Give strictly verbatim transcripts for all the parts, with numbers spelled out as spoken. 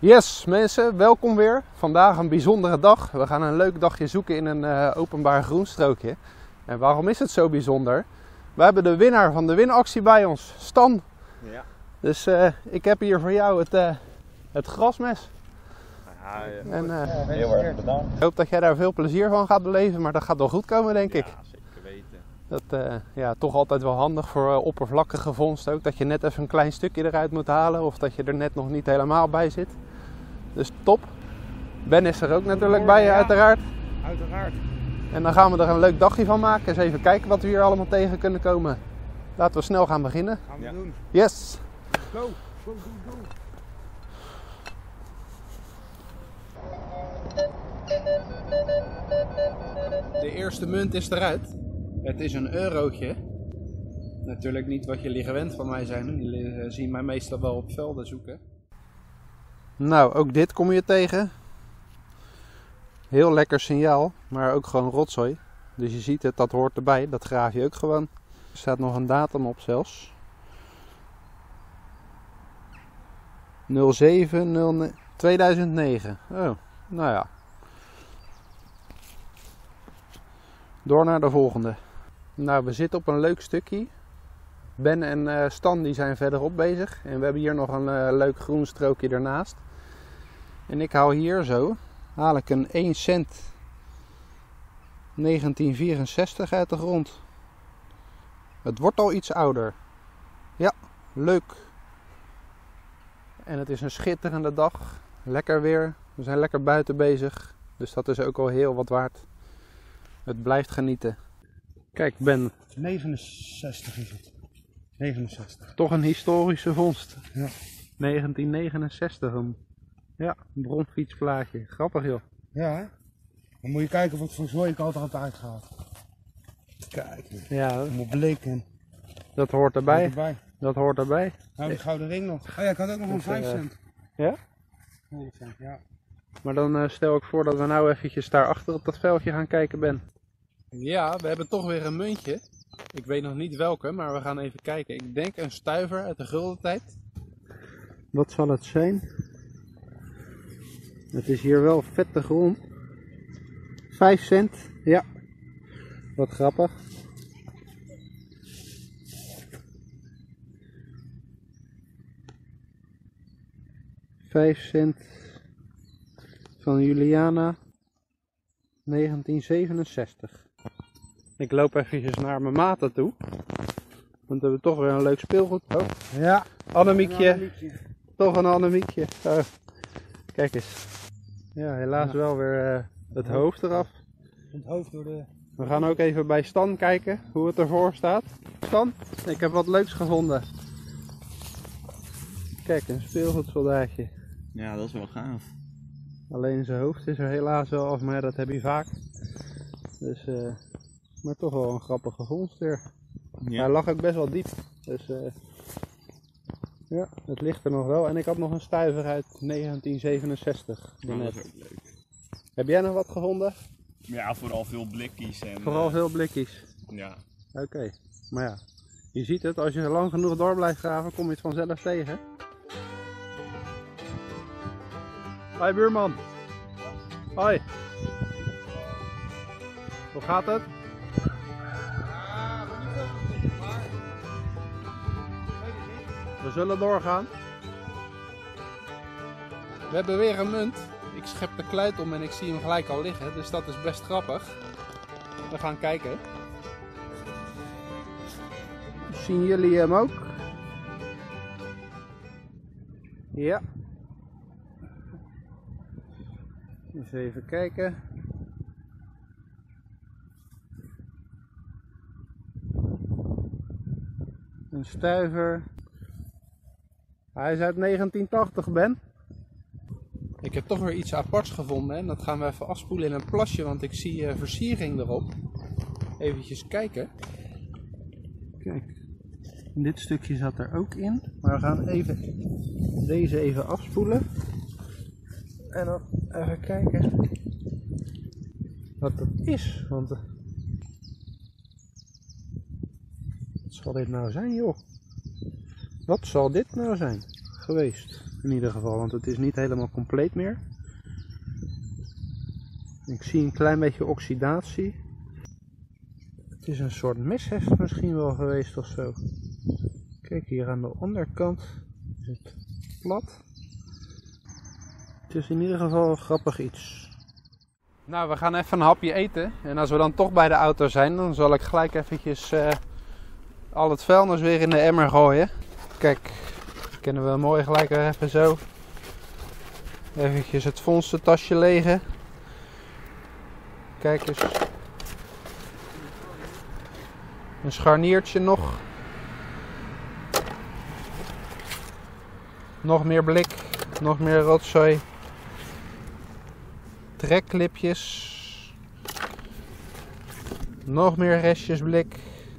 Yes mensen, welkom weer. Vandaag een bijzondere dag. We gaan een leuk dagje zoeken in een uh, openbaar groenstrookje. En waarom is het zo bijzonder? We hebben de winnaar van de winactie bij ons, Stan. Ja. Dus uh, ik heb hier voor jou het, uh, het grasmes. Ja, ja. En, uh, Heel erg bedankt. Ik hoop dat jij daar veel plezier van gaat beleven, maar dat gaat wel goed komen denk ik. Ja, zeker weten. Dat uh, ja, toch altijd wel handig voor uh, oppervlakkige vondst ook. Dat je net even een klein stukje eruit moet halen of dat je er net nog niet helemaal bij zit. Dus top. Ben is er ook natuurlijk bij, ja. uiteraard. Uiteraard. En dan gaan we er een leuk dagje van maken. Eens even kijken wat we hier allemaal tegen kunnen komen. Laten we snel gaan beginnen. Gaan we Ja. doen. Yes! Go, go, go, go. De eerste munt is eruit. Het is een eurotje. Natuurlijk niet wat jullie gewend van mij zijn. Jullie zien mij meestal wel op velden zoeken. Nou, ook dit kom je tegen. Heel lekker signaal, maar ook gewoon rotzooi. Dus je ziet het, dat hoort erbij. Dat graaf je ook gewoon. Er staat nog een datum op zelfs. nul zeven nul tweeduizend negen. Oh, nou ja. Door naar de volgende. Nou, we zitten op een leuk stukje. Ben en uh, Stan die zijn verderop bezig. En we hebben hier nog een uh, leuk groen strookje ernaast. En ik haal hier zo, haal ik een één cent negentien vierenzestig uit de grond. Het wordt al iets ouder. Ja, leuk. En het is een schitterende dag. Lekker weer. We zijn lekker buiten bezig. Dus dat is ook al heel wat waard. Het blijft genieten. Kijk Ben, negenenzestig is het. negenenzestig. toch een historische vondst. Ja. negentien negenenzestig. Een, ja, een bronfietsplaatje. Grappig joh. Ja, hè? Dan moet je kijken wat voor zooi ik altijd had uitgehaald. Kijk, Ja, allemaal blik en dat hoort erbij. erbij. Dat hoort erbij. Nou, die gouden ring nog. Oh ja, ik had ook nog een Dus, vijf eh, cent. Ja? vijf cent, ja. Maar dan uh, stel ik voor dat we nou eventjes daar achter op dat veldje gaan kijken, Ben. Ja, we hebben toch weer een muntje. Ik weet nog niet welke, maar we gaan even kijken. Ik denk een stuiver uit de gulden tijd. Wat zal het zijn? Het is hier wel vette grond. vijf cent, ja. Wat grappig. vijf cent van Juliana negentien zevenenzestig. Ik loop eventjes naar mijn maten toe. Want we hebben toch weer een leuk speelgoed. Oh, Ja. Annemiekje. Een liedje. Toch een Annemiekje. Oh, kijk eens. Ja, helaas Ja. wel weer uh, het hoofd eraf. Het hoofd door de... We gaan ook even bij Stan kijken hoe het ervoor staat. Stan, ik heb wat leuks gevonden. Kijk, een speelgoedsoldaatje. Ja, dat is wel gaaf. Alleen zijn hoofd is er helaas wel af, maar ja, dat heb je vaak. Dus, uh, maar toch wel een grappige vondst weer. Ja. Hij lag ook best wel diep. Dus uh, ja, het ligt er nog wel. En ik had nog een stuiver uit negentien zevenenzestig. Nou, dat net. is ook leuk. Heb jij nog wat gevonden? Ja, vooral veel blikjes en... Vooral uh, veel blikjes. Ja. Oké, okay. Maar ja, je ziet het, als je lang genoeg door blijft graven, kom je het vanzelf tegen. Hoi buurman. Hoi. Hoe gaat het? We zullen doorgaan. We hebben weer een munt. Ik schep de kluit om en ik zie hem gelijk al liggen, dus dat is best grappig. We gaan kijken. Zien jullie hem ook? Ja. Eens even kijken. Een stuiver. Hij is uit negentien tachtig, Ben. Ik heb toch weer iets aparts gevonden en dat gaan we even afspoelen in een plasje, want ik zie uh, versiering erop. Eventjes kijken. Kijk, dit stukje zat er ook in, maar we gaan even deze even afspoelen. En dan even kijken wat dat is, want uh, wat zal dit nou zijn joh? Wat zal dit nou zijn geweest? In ieder geval, want het is niet helemaal compleet meer. Ik zie een klein beetje oxidatie. Het is een soort misheft misschien wel geweest of zo. Kijk, hier aan de onderkant is het plat. Het is in ieder geval een grappig iets. Nou, we gaan even een hapje eten. En als we dan toch bij de auto zijn, dan zal ik gelijk eventjes uh, al het vuilnis weer in de emmer gooien. Kijk, kunnen we mooi gelijk weer even zo. Eventjes het vondstentasje legen. Kijk eens. Een scharniertje nog. Nog meer blik. Nog meer rotzooi. Treklipjes. Nog meer restjes blik.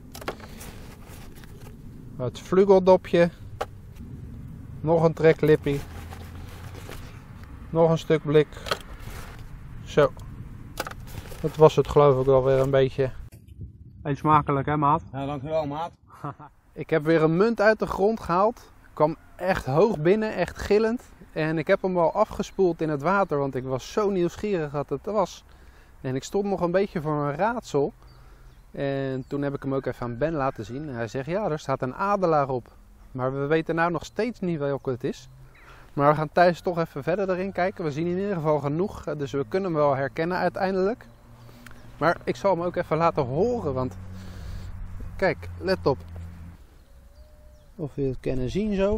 Het vlugeldopje. Nog een treklippie. Nog een stuk blik. Zo. Dat was het geloof ik wel weer een beetje. Eet smakelijk hè maat? Ja, dankjewel maat. Ik heb weer een munt uit de grond gehaald. Kwam echt hoog binnen, echt gillend. En ik heb hem wel afgespoeld in het water, want ik was zo nieuwsgierig wat het was. En ik stond nog een beetje voor een raadsel. En toen heb ik hem ook even aan Ben laten zien. Hij zegt, ja, er staat een adelaar op. Maar we weten nou nog steeds niet welke het is. Maar we gaan thuis toch even verder erin kijken. We zien in ieder geval genoeg, dus we kunnen hem wel herkennen uiteindelijk. Maar ik zal hem ook even laten horen, want kijk, let op. Of we het kunnen zien zo.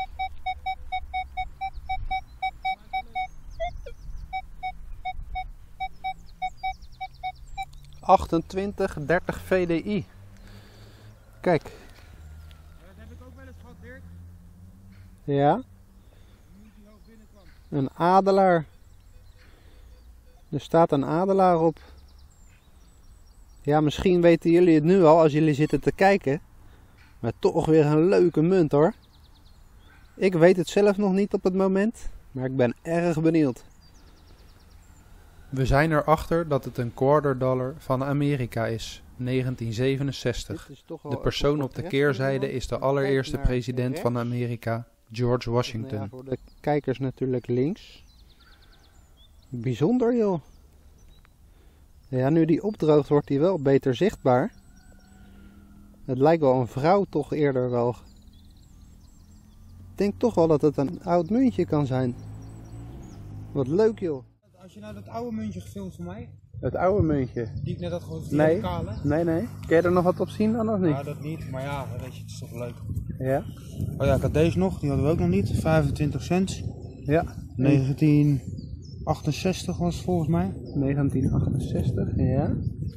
achtentwintig dertig V D I. Kijk. Ja, dat heb ik ook wel eens gehad, Dirk. Ja. Een adelaar. Er staat een adelaar op. Ja, misschien weten jullie het nu al als jullie zitten te kijken. Maar toch weer een leuke munt hoor. Ik weet het zelf nog niet op het moment. Maar ik ben erg benieuwd. We zijn erachter dat het een quarter dollar van Amerika is. negentien zevenenzestig. De persoon op de keerzijde is de allereerste president van Amerika, George Washington. Ja, voor de kijkers natuurlijk links. Bijzonder joh. Ja, nu die opdroogt wordt die wel beter zichtbaar. Het lijkt wel een vrouw toch eerder wel. Ik denk toch wel dat het een oud muntje kan zijn. Wat leuk joh. Als je nou dat oude muntje gefilmd van mij, Het oude muntje? die ik net had gewoon Nee, kale. nee, nee. Kun je er nog wat op zien dan of niet? Ja, dat niet, maar ja, weet je, het is toch leuk. Ja? Oh ja, ik had deze nog, die hadden we ook nog niet. vijfentwintig cent. Ja. negentien achtenzestig was het volgens mij. negentien achtenzestig, ja.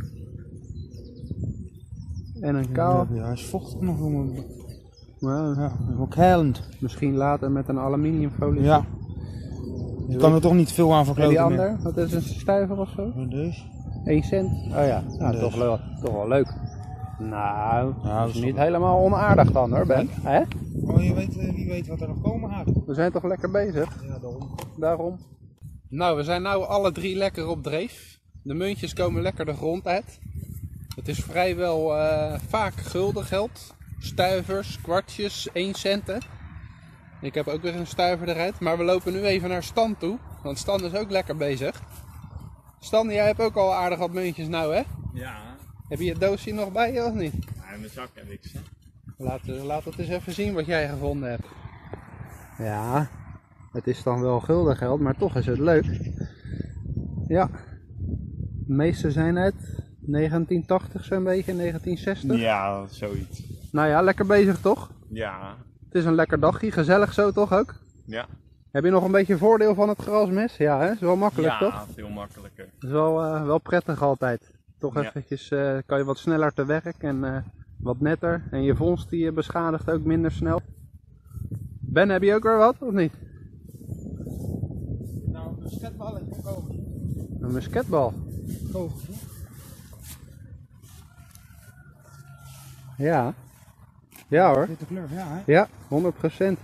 En een kaal. Ja, hij is vochtig nog, jongen. Nou, Ja, dat is wel keilend. misschien later met een aluminiumfolie. Ja. Je kan er toch niet veel aan En verkloten die meer. ander, wat is een stuiver of zo? En deze? één cent? Oh ja, nou, Dus. toch, wel, toch wel leuk. Nou, Ja, dat is dat is niet toch- helemaal onaardig dan hoor, Ben. Hè? Oh, je weet, eh, wie weet wat er nog komen gaat. We zijn toch lekker bezig? Ja, daarom. Daarom. Nou, we zijn nou alle drie lekker op dreef. De muntjes komen lekker de grond uit. Het is vrijwel uh, vaak gulden geld. Stuivers, kwartjes, één centen. Ik heb ook weer een stuiver eruit. Maar we lopen nu even naar Stan toe. Want Stan is ook lekker bezig. Stan, jij hebt ook al aardig wat muntjes nou hè? Ja, Heb je je doosje nog bij je of niet? ja in mijn zak heb ik ze. Laat, laat het eens even zien wat jij gevonden hebt. Ja, het is dan wel gulden geld, maar toch is het leuk. Ja, de meeste zijn uit negentien tachtig zo'n beetje, negentien zestig. Ja, zoiets. Nou ja, lekker bezig toch? Ja, Het is een lekker dagje, gezellig zo toch ook? ja. Heb je nog een beetje voordeel van het grasmes? Ja, hè? Is wel makkelijk ja, toch? veel makkelijker. Is wel, uh, wel prettig altijd. Toch Ja. eventjes uh, kan je wat sneller te werk en uh, wat netter. En je vondst die je beschadigt ook minder snel. Ben, heb je ook weer wat of niet? Nou, een skatballetje komen. Een musketbal. Kogeltje. Ja. Ja hoor. Witte kleur, ja hè? Ja, honderd procent.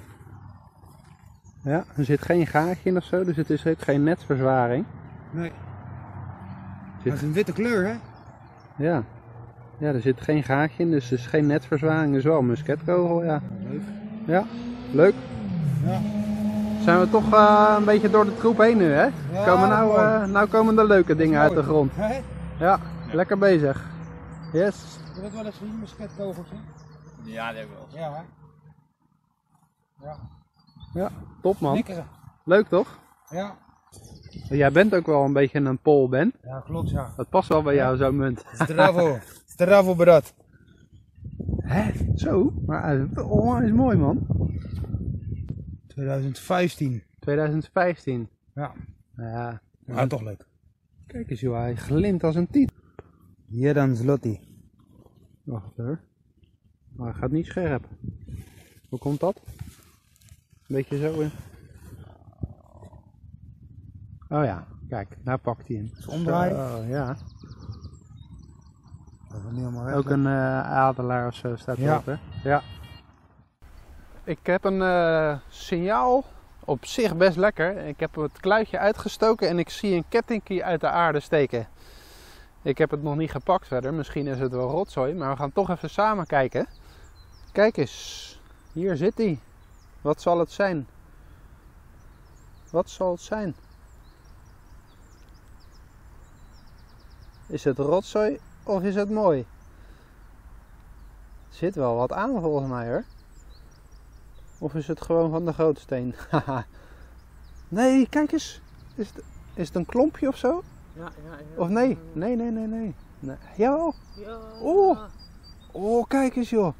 Ja, er zit geen gaatje in of zo, dus het is ook geen netverzwaring. Nee. Zit- Het is een witte kleur hè? Ja. Ja, er zit geen gaatje in, dus er is geen netverzwaring. Het is wel een musketkogel, ja. Leuk. Ja, leuk. Ja. Zijn we toch uh, een beetje door de troep heen nu, hè? Ja, komen nou, uh, nou komen de leuke dingen uit de grond. Hè? Ja, ja, lekker bezig. Yes. Heb je dat wel eens gezien, een musketkogeltje? Ja, dat heb ik wel eens. Ja, hè? Ja. Ja, top man. Knikkeren. Leuk toch? Ja. Jij bent ook wel een beetje een Pool, Ben. Ja, klopt, ja. Dat past wel bij jou, zo'n munt. Stravo. Stravo, brat. Hè? Zo? Maar hij is onwijs mooi, man. twintig vijftien. twintig vijftien. Ja. Ja. Maar toch leuk. Kijk eens joh, hij glimt als een tiet. Hier dan Zloty. Wacht hoor. Maar hij gaat niet scherp. Hoe komt dat? Een beetje zo in. Oh ja, kijk, daar pakt hij hem. Omdraaien. Zo, ja. Dat is niet helemaal weg. Ook een uh, adelaar of zo staat Ja. erop, hè? Ja. Ik heb een uh, signaal, op zich best lekker. Ik heb het kluitje uitgestoken en ik zie een kettingkie uit de aarde steken. Ik heb het nog niet gepakt verder, misschien is het wel rotzooi, maar we gaan toch even samen kijken. Kijk eens, hier zit hij. Wat zal het zijn? Wat zal het zijn? Is het rotzooi of is het mooi? Er zit wel wat aan volgens mij hoor. Of is het gewoon van de gootsteen? Nee, kijk eens. Is het, is het een klompje of zo? Ja, ja, ja. Of nee? Nee, nee, nee, nee. nee. Jawel. Ja. Oh. Oh, kijk eens joh.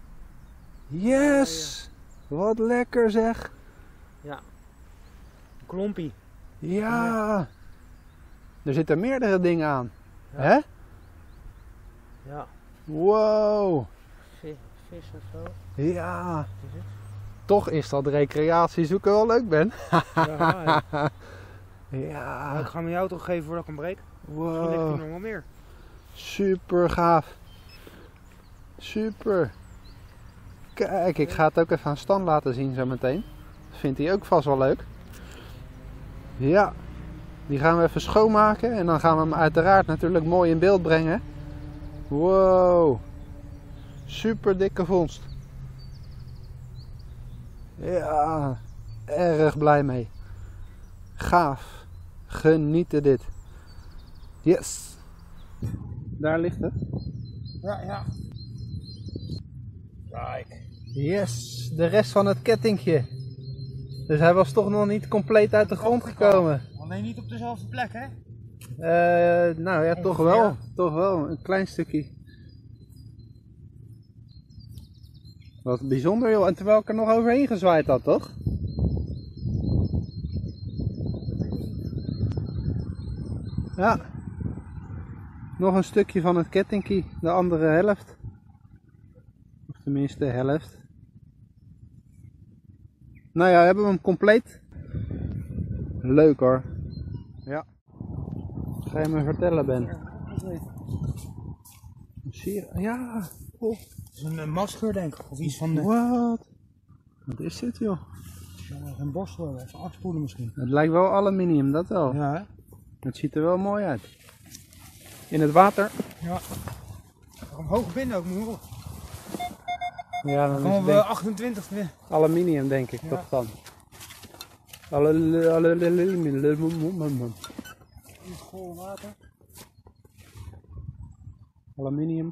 Yes. Wat lekker zeg. Ja. Klompie. Ja. Er zitten meerdere dingen aan. Ja. Hè? Ja. Wow. Vis, vis of zo. Ja. Wat is het? Toch is dat recreatie zoeken wel leuk, Ben. Ja, ja. Ja. Ik ga hem jou toch geven voordat ik hem breek. Misschien ligt hij Wow. nog wel meer. Super gaaf. Super. Kijk, ik ga het ook even aan Stan laten zien zo meteen. Dat vindt hij ook vast wel leuk. Ja. Die gaan we even schoonmaken en dan gaan we hem uiteraard natuurlijk mooi in beeld brengen. Wow. Super dikke vondst. Ja, erg blij mee. Gaaf. Genieten dit. Yes. Daar ligt het. Ja, ja. Kijk. Yes, de rest van het kettingje. Dus hij was toch nog niet compleet uit de grond gekomen. Alleen niet op dezelfde plek, hè? Uh, nou ja, toch wel. Toch wel, een klein stukje. Wat bijzonder joh, en terwijl ik er nog overheen gezwaaid had, toch? Ja. Nog een stukje van het kettingkie, de andere helft. Of tenminste de helft. Nou ja, hebben we hem compleet. Leuk hoor. Ja. Ga je me vertellen, Ben? Zie je? Ja. Oh. Het is een, een masker, denk ik. Of iets van de... Wat? Wat is dit joh? Ja, een borstel, even afspoelen misschien. Het lijkt wel aluminium, dat wel. Ja, hè? Het ziet er wel mooi uit. In het water. Ja. Omhoog binnen ook, moet op. Ja, dan Dan is komen het we achtentwintig weer. aluminium denk ik, Ja. toch dan. Aluminium. Aluminium. In het goor water. Aluminium.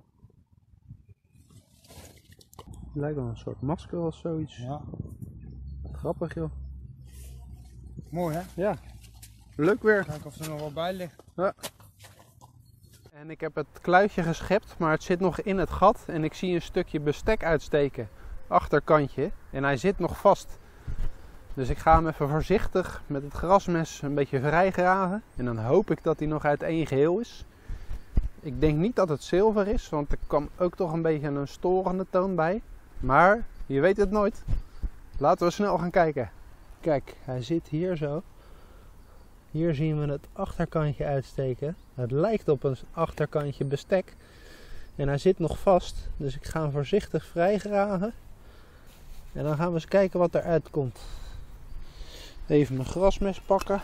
Het lijkt wel een soort masker of zoiets. Ja. Grappig joh. Mooi, hè? Ja. Leuk weer. Kijken of er nog wat bij ligt. Ja. En ik heb het kluitje geschept, maar het zit nog in het gat en ik zie een stukje bestek uitsteken. Achterkantje. En hij zit nog vast. Dus ik ga hem even voorzichtig met het grasmes een beetje vrijgraven. En dan hoop ik dat hij nog uit één geheel is. Ik denk niet dat het zilver is, want er kwam ook toch een beetje een storende toon bij. Maar je weet het nooit. Laten we snel gaan kijken. Kijk, hij zit hier zo. Hier zien we het achterkantje uitsteken. Het lijkt op een achterkantje bestek. En hij zit nog vast. Dus ik ga hem voorzichtig vrijgraven. En dan gaan we eens kijken wat eruit komt. Even mijn grasmes pakken.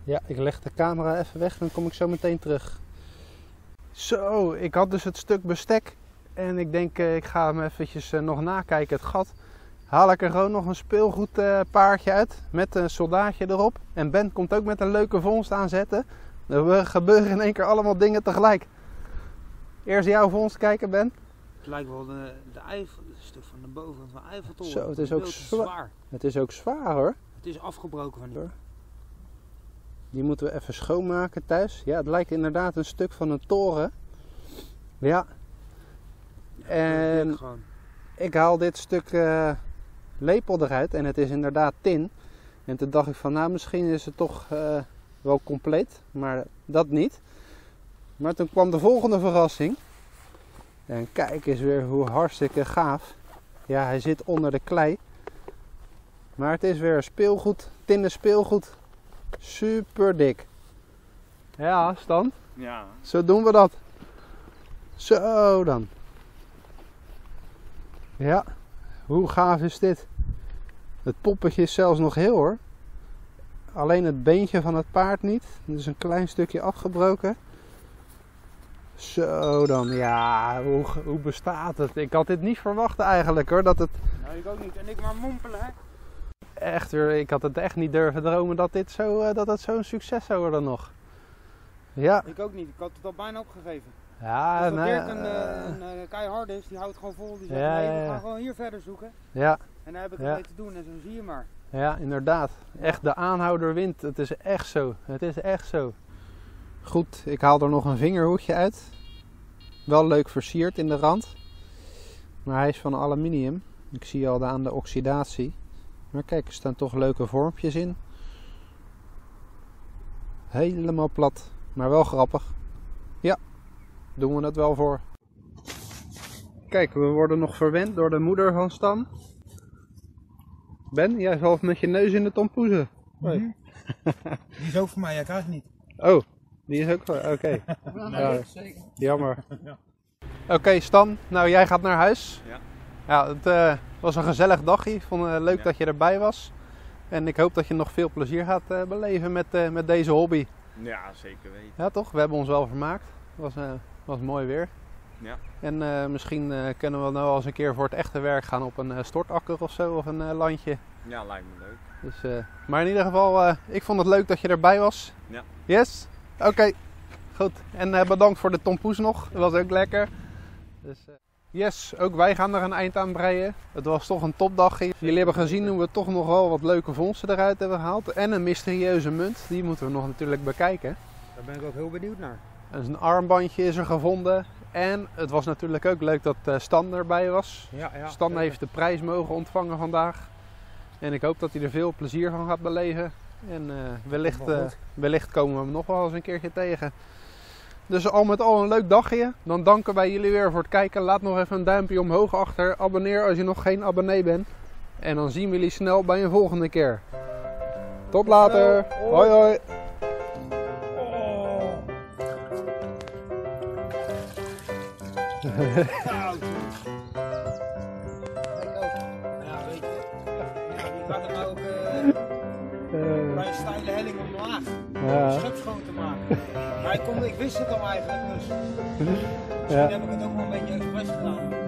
Ja, ik leg de camera even weg, dan kom ik zo meteen terug. Zo, ik had dus het stuk bestek. En ik denk, uh, ik ga hem eventjes uh, nog nakijken, het gat. Haal ik er gewoon nog een speelgoedpaardje uh, uit. Met een soldaatje erop. En Ben komt ook met een leuke vondst aanzetten. Er gebeuren in één keer allemaal dingen tegelijk. Eerst jouw vondst kijken, Ben. Het lijkt wel de, de Eiffel, het stuk van de bovenkant van de Eiffeltoren. Zo, het is ook zwaar. zwaar. Het is ook zwaar hoor. Het is afgebroken van die. Die moeten we even schoonmaken thuis. Ja, het lijkt inderdaad een stuk van een toren. Ja. En ik haal dit stuk uh, lepel eruit en het is inderdaad tin. En toen dacht ik van nou misschien is het toch uh, wel compleet, maar dat niet. Maar toen kwam de volgende verrassing. En kijk eens weer hoe hartstikke gaaf. Ja, hij zit onder de klei. Maar het is weer speelgoed, tinnen speelgoed. Super dik. Ja, Stan. Ja. Zo doen we dat. Zo dan. Ja, hoe gaaf is dit? Het poppetje is zelfs nog heel hoor. Alleen het beentje van het paard niet. Dus een klein stukje afgebroken. Zo dan, ja, hoe, hoe bestaat het? Ik had dit niet verwacht eigenlijk hoor. Dat het... Nou, ik ook niet. En ik maar mompelen hè. Echt weer, ik had het echt niet durven dromen dat dit zo, uh, dat het zo'n succes zou worden nog. Ja. Ik ook niet. Ik had het al bijna opgegeven. Ja, dus dat nee, Dirk een, uh, een uh, keihard is, die houdt gewoon vol. Die zegt ja, nee, we ja, ja. gaan gewoon hier verder zoeken. Ja. En daar heb ik het Ja. mee te doen en zo zie je maar. Ja, inderdaad. Echt de aanhouder wint. Het is echt zo. Het is echt zo. Goed, ik haal er nog een vingerhoedje uit. Wel leuk versierd in de rand. Maar hij is van aluminium. Ik zie al aan de oxidatie. Maar kijk, er staan toch leuke vormpjes in. Helemaal plat. Maar wel grappig. Ja, doen we het wel voor. Kijk, we worden nog verwend door de moeder van Stan. Ben, jij zal met je neus in de tompoezen. Mm-hmm. Die is ook voor mij, jij krijgt niet. Oh, die is ook voor, oké. Okay. Nee, Ja, zeker. jammer. Ja. Oké okay, Stan, nou jij gaat naar huis. Ja. Ja, het uh, was een gezellig dagje. Ik vond het leuk Ja. dat je erbij was. En ik hoop dat je nog veel plezier gaat uh, beleven met, uh, met deze hobby. Ja, zeker weten. Ja toch, we hebben ons wel vermaakt. Het was, uh, was mooi weer. Ja. En uh, misschien uh, kunnen we nou al eens een keer voor het echte werk gaan op een uh, stortakker of zo, of een uh, landje. Ja, lijkt me leuk. Dus, uh, maar in ieder geval, uh, ik vond het leuk dat je erbij was. Ja. Yes? Oké, okay. Goed. En uh, bedankt voor de tompoes nog, dat was ook lekker. Dus, uh, yes, ook wij gaan er een eind aan breien. Het was toch een topdagje. Jullie hebben gezien hoe we toch nog wel wat leuke vondsten eruit hebben gehaald. En een mysterieuze munt, die moeten we nog natuurlijk bekijken. Daar ben ik ook heel benieuwd naar. Dus een armbandje is er gevonden. En het was natuurlijk ook leuk dat uh, Stan erbij was. Ja, ja, Stan zeker. heeft de prijs mogen ontvangen vandaag. En ik hoop dat hij er veel plezier van gaat beleven. En uh, wellicht, uh, wellicht komen we hem nog wel eens een keertje tegen. Dus al met al een leuk dagje. Dan danken wij jullie weer voor het kijken. Laat nog even een duimpje omhoog achter. Abonneer als je nog geen abonnee bent. En dan zien we jullie snel bij een volgende keer. Tot later. Hoi hoi. Koud. Ja, weet je. Ja, die gaat er nou ook uh, bij een steile helling omlaag. Om Ja. een schip schoon te maken. Maar ik, kon, ik wist het al eigenlijk, dus misschien Ja. heb ik het ook wel een beetje expres gedaan.